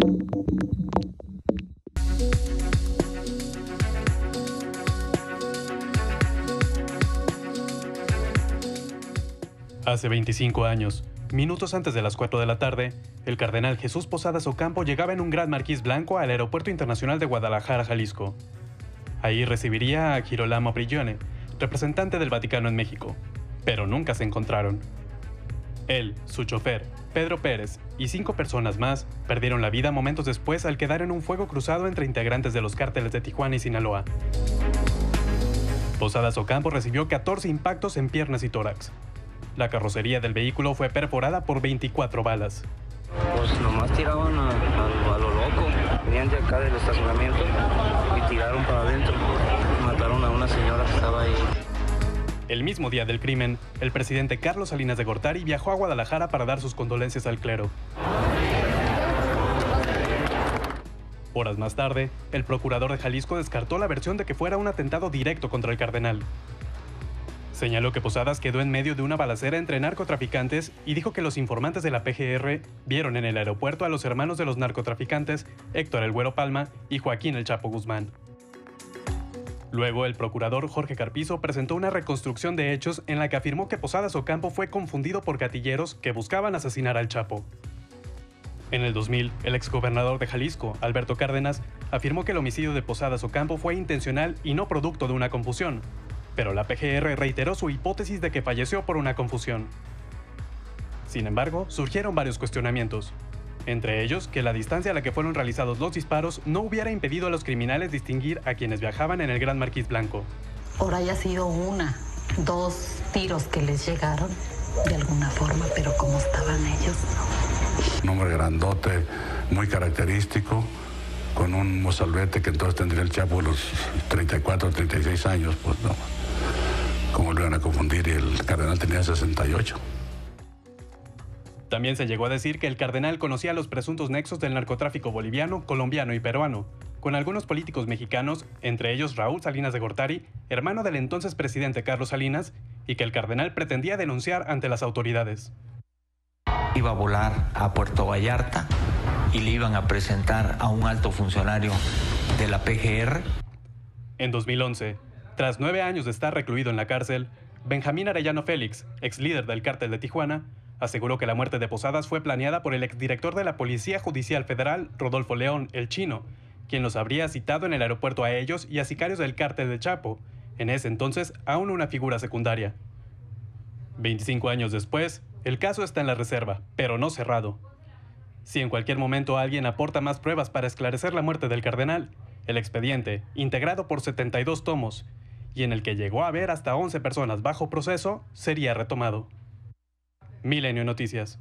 Hace 25 años, minutos antes de las 4 de la tarde, el cardenal Jesús Posadas Ocampo llegaba en un Gran Marquis blanco al Aeropuerto Internacional de Guadalajara, Jalisco. Ahí recibiría a Girolamo Prigione, representante del Vaticano en México, pero nunca se encontraron. Él, su chofer, Pedro Pérez y 5 personas más perdieron la vida momentos después al quedar en un fuego cruzado entre integrantes de los cárteles de Tijuana y Sinaloa. Posadas Ocampo recibió 14 impactos en piernas y tórax. La carrocería del vehículo fue perforada por 24 balas. Pues nomás tiraban a lo loco. Venían de acá del estacionamiento y tiraron para adentro. Mataron a una señora que estaba ahí. El mismo día del crimen, el presidente Carlos Salinas de Gortari viajó a Guadalajara para dar sus condolencias al clero. Horas más tarde, el procurador de Jalisco descartó la versión de que fuera un atentado directo contra el cardenal. Señaló que Posadas quedó en medio de una balacera entre narcotraficantes y dijo que los informantes de la PGR vieron en el aeropuerto a los hermanos de los narcotraficantes, Héctor El Güero Palma y Joaquín El Chapo Guzmán. Luego, el procurador Jorge Carpizo presentó una reconstrucción de hechos en la que afirmó que Posadas Ocampo fue confundido por gatilleros que buscaban asesinar al Chapo. En el 2000, el exgobernador de Jalisco, Alberto Cárdenas, afirmó que el homicidio de Posadas Ocampo fue intencional y no producto de una confusión, pero la PGR reiteró su hipótesis de que falleció por una confusión. Sin embargo, surgieron varios cuestionamientos, entre ellos que la distancia a la que fueron realizados los disparos no hubiera impedido a los criminales distinguir a quienes viajaban en el Gran Marquis blanco. Por haya sido 1, 2 tiros que les llegaron de alguna forma, pero como estaban ellos, no. Un hombre grandote, muy característico, con un mozalbete que entonces tendría el Chapo los 34 o 36 años, pues no. ¿Cómo lo iban a confundir? Y el cardenal tenía 68. También se llegó a decir que el cardenal conocía los presuntos nexos del narcotráfico boliviano, colombiano y peruano, con algunos políticos mexicanos, entre ellos Raúl Salinas de Gortari, hermano del entonces presidente Carlos Salinas, y que el cardenal pretendía denunciar ante las autoridades. Iba a volar a Puerto Vallarta y le iban a presentar a un alto funcionario de la PGR. En 2011, tras 9 años de estar recluido en la cárcel, Benjamín Arellano Félix, ex líder del cártel de Tijuana, aseguró que la muerte de Posadas fue planeada por el exdirector de la Policía Judicial Federal, Rodolfo León, el Chino, quien los habría citado en el aeropuerto a ellos y a sicarios del cártel de Chapo, en ese entonces aún una figura secundaria. 25 años después, el caso está en la reserva, pero no cerrado. Si en cualquier momento alguien aporta más pruebas para esclarecer la muerte del cardenal, el expediente, integrado por 72 tomos, y en el que llegó a haber hasta 11 personas bajo proceso, sería retomado. Milenio Noticias.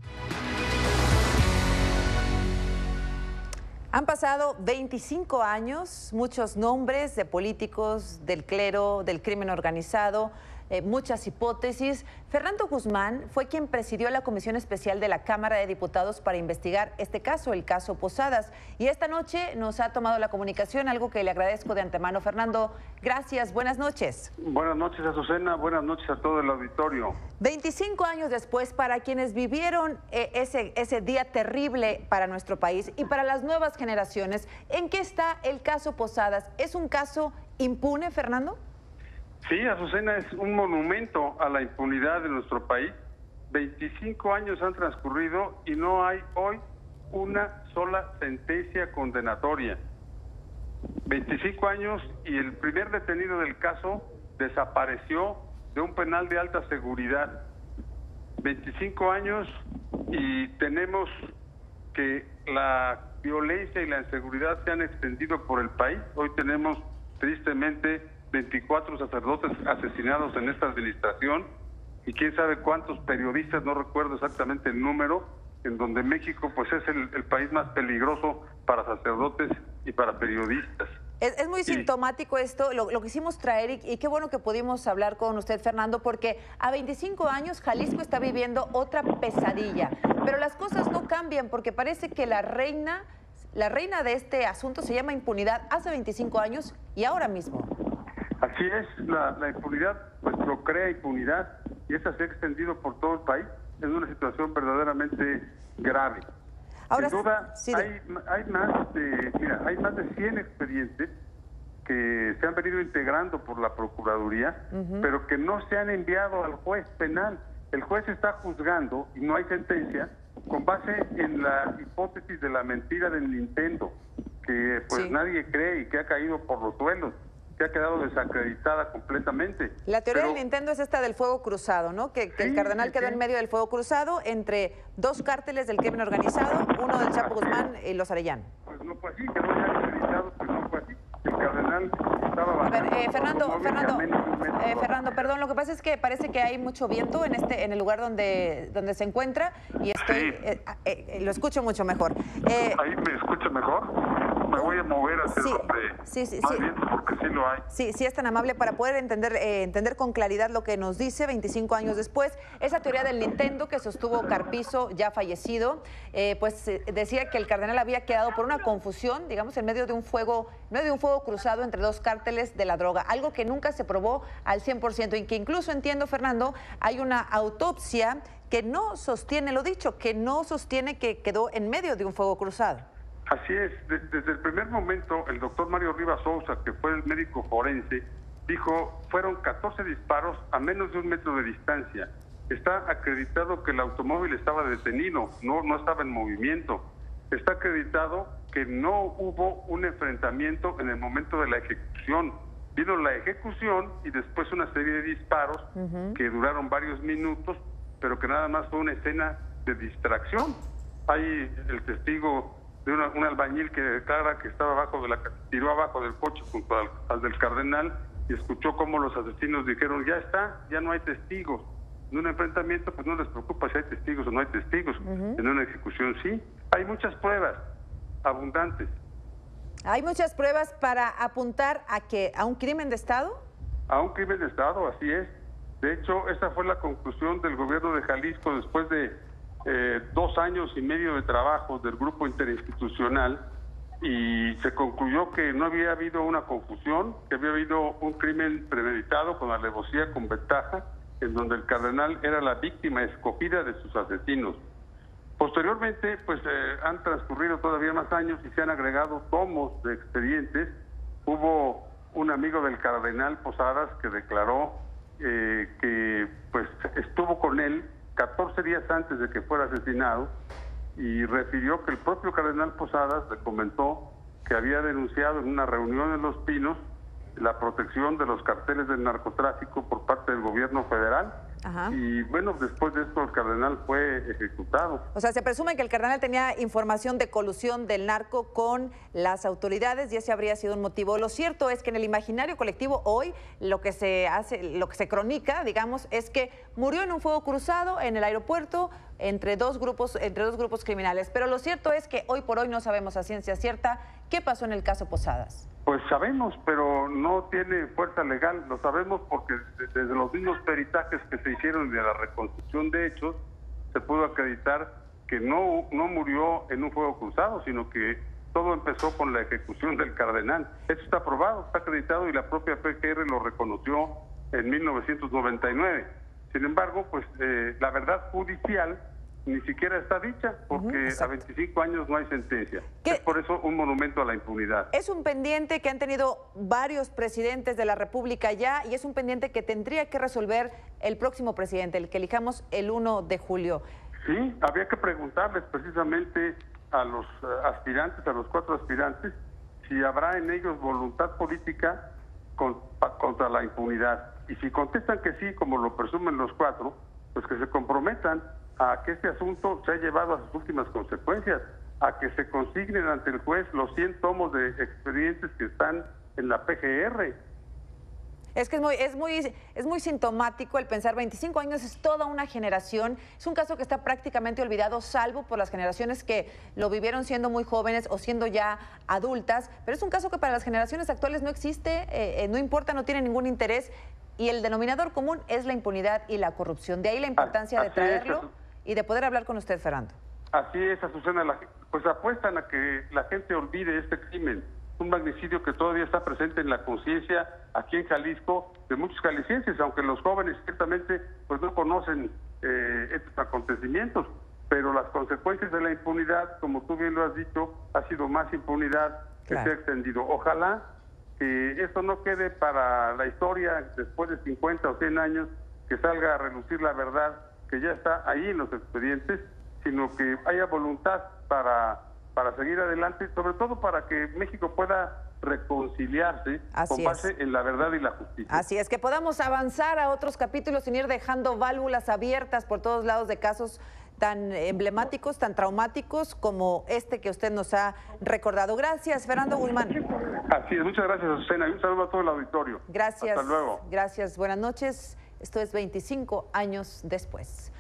Han pasado 25 años, muchos nombres de políticos, del clero, del crimen organizado, muchas hipótesis. Fernando Guzmán fue quien presidió la Comisión Especial de la Cámara de Diputados para investigar este caso, el caso Posadas. Y esta noche nos ha tomado la comunicación, algo que le agradezco de antemano. Fernando, gracias, buenas noches. Buenas noches, Azucena, buenas noches a todo el auditorio. 25 años después, para quienes vivieron ese día terrible para nuestro país y para las nuevas generaciones, ¿en qué está el caso Posadas? ¿Es un caso impune, Fernando? Sí, Azucena, es un monumento a la impunidad de nuestro país. 25 años han transcurrido y no hay hoy una sola sentencia condenatoria. 25 años y el primer detenido del caso desapareció de un penal de alta seguridad. 25 años y tenemos que la violencia y la inseguridad se han extendido por el país. Hoy tenemos tristemente 24 sacerdotes asesinados en esta administración y quién sabe cuántos periodistas, no recuerdo exactamente el número, en donde México pues es el país más peligroso para sacerdotes y para periodistas. Es muy sintomático esto, lo quisimos traer y qué bueno que pudimos hablar con usted, Fernando, porque a 25 años Jalisco está viviendo otra pesadilla, pero las cosas no cambian porque parece que la reina de este asunto se llama impunidad hace 25 años y ahora mismo. Así es, la impunidad pues procrea impunidad y esta se ha extendido por todo el país. Es una situación verdaderamente grave. Ahora, sin duda, sí, hay más de 100 expedientes que se han venido integrando por la Procuraduría, pero que no se han enviado al juez penal. El juez está juzgando y no hay sentencia con base en la hipótesis de la mentira del Nintendo, que pues nadie cree y que ha caído por los suelos, que ha quedado desacreditada completamente. La teoría del Nintendo es esta del fuego cruzado, ¿no? Que el cardenal quedó en medio del fuego cruzado entre dos cárteles del crimen organizado, uno del Chapo Guzmán y los Arellano. Pues no fue así, quedó ya acreditado, pues no fue así. El cardenal estaba A ver, Fernando, perdón, lo que pasa es que parece que hay mucho viento en el lugar donde se encuentra y estoy, lo escucho mucho mejor. ¿Ahí me escucha mejor? Me voy a mover hacia donde viento, porque sí lo hay. Sí, es tan amable para poder entender con claridad lo que nos dice 25 años después. Esa teoría del Nintendo que sostuvo Carpizo, ya fallecido, pues decía que el cardenal había quedado por una confusión, digamos, en medio de un fuego cruzado entre dos cárteles de la droga, algo que nunca se probó al 100% y que incluso, entiendo, Fernando, hay una autopsia que no sostiene lo dicho, que no sostiene que quedó en medio de un fuego cruzado. Así es, desde el primer momento el doctor Mario Rivas Sousa, que fue el médico forense, dijo, fueron 14 disparos a menos de 1 metro de distancia. Está acreditado que el automóvil estaba detenido, no estaba en movimiento. Está acreditado que no hubo un enfrentamiento en el momento de la ejecución. Vino la ejecución y después una serie de disparos que duraron varios minutos, pero que nada más fue una escena de distracción. Hay el testigo de un albañil que declara que tiró abajo del coche junto al del cardenal y escuchó cómo los asesinos dijeron, ya no hay testigos. En un enfrentamiento, pues no les preocupa si hay testigos o no hay testigos. En una ejecución sí. Hay muchas pruebas abundantes. ¿Hay muchas pruebas para apuntar a un crimen de Estado? A un crimen de Estado, así es. De hecho, esa fue la conclusión del gobierno de Jalisco después de 2 años y medio de trabajo del grupo interinstitucional, y se concluyó que no había habido una confusión, que había habido un crimen premeditado con alevosía con ventaja, en donde el cardenal era la víctima escogida de sus asesinos. Posteriormente, pues han transcurrido todavía más años y se han agregado tomos de expedientes. Hubo un amigo del cardenal Posadas que declaró que pues estuvo con él 14 días antes de que fuera asesinado y refirió que el propio cardenal Posadas le comentó que había denunciado en una reunión en Los Pinos la protección de los carteles del narcotráfico por parte del gobierno federal. Y bueno, después de esto el cardenal fue ejecutado. O sea, se presume que el cardenal tenía información de colusión del narco con las autoridades y ese habría sido un motivo. Lo cierto es que en el imaginario colectivo hoy lo que se cronica, digamos, es que murió en un fuego cruzado en el aeropuerto entre dos grupos criminales. Pero lo cierto es que hoy por hoy no sabemos a ciencia cierta qué pasó en el caso Posadas. Pues sabemos, pero no tiene fuerza legal. Lo sabemos porque desde los mismos peritajes que se hicieron de la reconstrucción de hechos, se pudo acreditar que no murió en un fuego cruzado, sino que todo empezó con la ejecución del cardenal. Eso está probado, está acreditado y la propia PGR lo reconoció en 1999. Sin embargo, pues la verdad judicial ni siquiera está dicha, porque a 25 años no hay sentencia. Es por eso un monumento a la impunidad. Es un pendiente que han tenido varios presidentes de la República ya, y es un pendiente que tendría que resolver el próximo presidente, el que elijamos el 1 de julio. Sí, había que preguntarles precisamente a los aspirantes, a los 4 aspirantes, si habrá en ellos voluntad política contra la impunidad. Y si contestan que sí, como lo presumen los 4, pues que se comprometan a que este asunto se ha llevado a sus últimas consecuencias, a que se consignen ante el juez los 100 tomos de expedientes que están en la PGR. Es que es muy sintomático el pensar 25 años es toda una generación. Es un caso que está prácticamente olvidado, salvo por las generaciones que lo vivieron siendo muy jóvenes o siendo ya adultas, pero es un caso que para las generaciones actuales no existe, no importa, no tiene ningún interés, y el denominador común es la impunidad y la corrupción. De ahí la importancia de traerlo y de poder hablar con usted, Fernando. Así es, Azucena, pues apuestan a que la gente olvide este crimen, un magnicidio que todavía está presente en la conciencia aquí en Jalisco de muchos jaliscienses, aunque los jóvenes ciertamente pues no conocen estos acontecimientos. pero las consecuencias de la impunidad, como tú bien lo has dicho, ha sido más impunidad que se ha extendido. Ojalá que esto no quede para la historia después de 50 o 100 años, que salga a relucir la verdad que ya está ahí en los expedientes, sino que haya voluntad para seguir adelante, sobre todo para que México pueda reconciliarse con base en la verdad y la justicia. Así es, que podamos avanzar a otros capítulos sin ir dejando válvulas abiertas por todos lados de casos tan emblemáticos, tan traumáticos como este que usted nos ha recordado. Gracias, Fernando Guzmán. Así es, muchas gracias, Azucena, y un saludo a todo el auditorio. Gracias. Hasta luego. Gracias, buenas noches. Esto es 25 años después.